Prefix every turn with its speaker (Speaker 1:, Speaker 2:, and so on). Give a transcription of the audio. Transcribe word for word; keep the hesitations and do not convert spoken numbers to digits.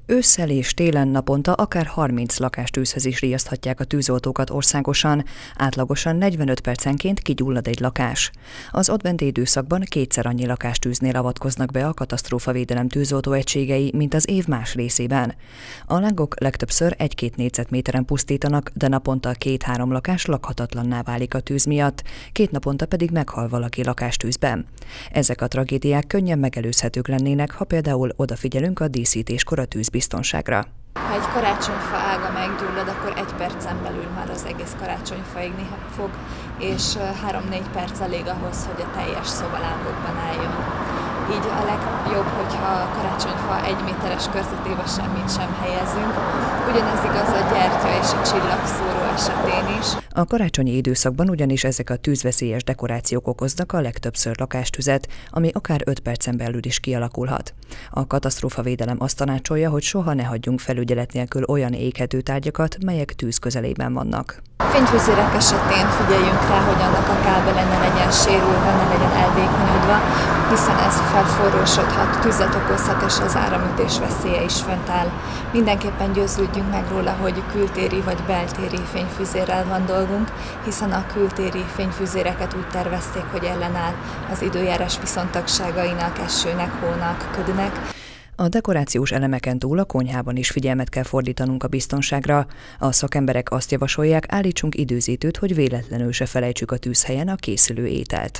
Speaker 1: Ősszel és télen naponta akár harminc lakástűzhöz is riaszthatják a tűzoltókat országosan, átlagosan negyvenöt percenként kigyullad egy lakás. Az adventi időszakban kétszer annyi lakástűznél avatkoznak be a katasztrófavédelem tűzoltóegységei, mint az év más részében. A lángok legtöbbször egy-két négyzetméteren pusztítanak, de naponta két-három lakás lakhatatlanná válik a tűz miatt, két naponta pedig meghal valaki lakástűzben. Ezek a tragédiák könnyen megelőzhetők lennének, ha például odafigyelünk a díszítéskor a tűzbiztonságra.
Speaker 2: Ha egy karácsonyfa ága meggyullad, akkor egy percen belül már az egész karácsonyfa égni fog, és három-négy perc elég ahhoz, hogy a teljes szoba lángokban álljon. Így a legjobb, hogyha a karácsonyfa egy méteres körzetébe semmit sem helyezünk. Ugyanez igaz a gyertya és a csillagszóró esetén is.
Speaker 1: A karácsonyi időszakban ugyanis ezek a tűzveszélyes dekorációk okoznak a legtöbbször lakástüzet, ami akár öt percen belül is kialakulhat. A katasztrófavédelem azt tanácsolja, hogy soha ne hagyjunk felügyelet nélkül olyan éghető tárgyakat, melyek tűz közelében vannak.
Speaker 2: Fényfűzérek esetén figyeljünk rá, hogy annak a kábele ne legyen sérülve, ne legyen elvékonyodva, hiszen ez felforrósodhat, tüzet okozhat, és az áramütés veszélye is fönt áll. Mindenképpen győződjünk meg róla, hogy kültéri vagy beltéri fényfűzérrel van dolgunk, hiszen a kültéri fényfűzéreket úgy tervezték, hogy ellenáll az időjárás viszontagságainak, esőnek, hónak, ködnek.
Speaker 1: A dekorációs elemeken túl a konyhában is figyelmet kell fordítanunk a biztonságra. A szakemberek azt javasolják, állítsunk időzítőt, hogy véletlenül se felejtsük a tűzhelyen a készülő ételt.